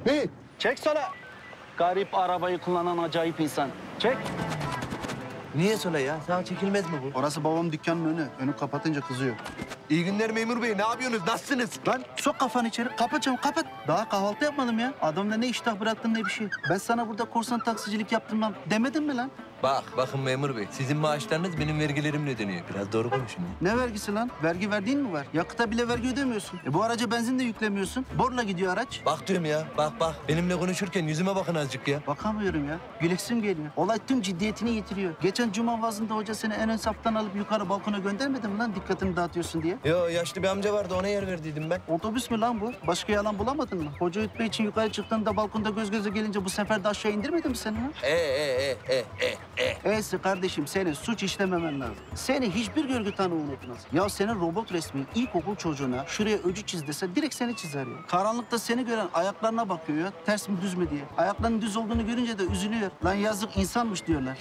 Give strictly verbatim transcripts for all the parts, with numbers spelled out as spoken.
Ne? Çek sola. Garip arabayı kullanan acayip insan. Çek. Niye sola ya? Sağa çekilmez mi bu? Orası babam dükkanın önü. Önü kapatınca kızıyor. İyi günler memur bey. Ne yapıyorsunuz? Nasılsınız? Lan sok kafanı içeri. Kapat camı kapat. Daha kahvaltı yapmadım ya. Adamda ne iştah bıraktın ne bir şey. Ben sana burada korsan taksicilik yaptırmam demedim mi lan? Bak, bakın memur bey. Sizin maaşlarınız benim vergilerimle ödeniyor. Biraz doğru konuşun ya. Ne vergisi lan? Vergi verdiğin mi var? Yakıta bile vergi ödemiyorsun. E bu araca benzin de yüklemiyorsun. Borla gidiyor araç. Bak diyorum ya. Bak bak. Benimle konuşurken yüzüme bakın azıcık ya. Bakamıyorum ya. Gülesim geliyor. Olay tüm ciddiyetini yitiriyor. Geçen cuma vaazında hoca seni en ön saftan alıp yukarı balkona göndermedi mi lan dikkatini dağıtıyorsun diye? Yo, yaşlı bir amca vardı. Ona yer verdiydim ben. Otobüs mü lan bu? Başka yalan bulamadın mı? Hoca ütme için yukarı çıktığında balkonda göz göze gelince bu sefer de aşağı indirmedi mi seni lan? E e e e e e. Eysi kardeşim senin suç işlememen lazım. Seni hiçbir görgü tanığı unutmaz. Ya senin robot resmi ilkokul çocuğuna şuraya öcü çiz dese direkt seni çizer ya. Karanlıkta seni gören ayaklarına bakıyor ya. Ters mi düz mü diye. Ayaklarının düz olduğunu görünce de üzülüyor. Lan yazık insanmış diyorlar.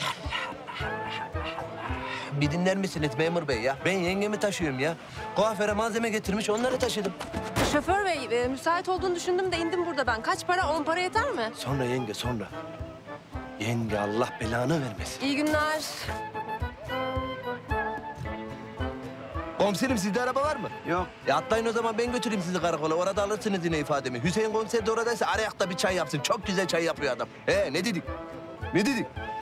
Bir dinler misiniz memur bey ya? Ben yengemi taşıyorum ya. Kuaföre malzeme getirmiş, onları taşıdım. Şoför bey, e, müsait olduğunu düşündüm de indim burada ben. Kaç para? On para yeter mi? Sonra yenge, sonra. Yenge Allah belanı vermesin. İyi günler. Komiserim sizde araba var mı? Yok. Ya atlayın o zaman ben götüreyim sizi karakola. Orada alırsınız yine ifademi. Hüseyin komiser de oradaysa arayakta bir çay yapsın. Çok güzel çay yapıyor adam. He ne dedik? Ne dedik?